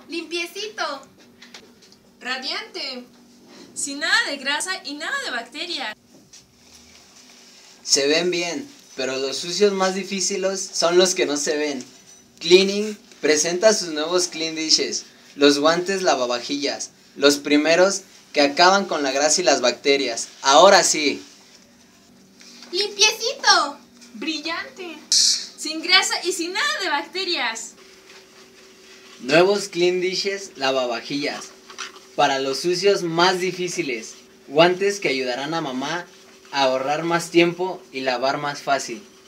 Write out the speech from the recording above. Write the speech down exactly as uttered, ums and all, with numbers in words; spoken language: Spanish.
Limpiecito. Radiante. Sin nada de grasa y nada de bacterias. Se ven bien, pero los sucios más difíciles son los que no se ven. Cleaning presenta sus nuevos Clean Dishes, los guantes lavavajillas, los primeros que acaban con la grasa y las bacterias. Ahora sí. Limpiecito. Brillante. Sin grasa y sin nada de bacterias. Nuevos Clean Dishes lavavajillas. Para los sucios más difíciles. Guantes que ayudarán a mamá a ahorrar más tiempo y lavar más fácil.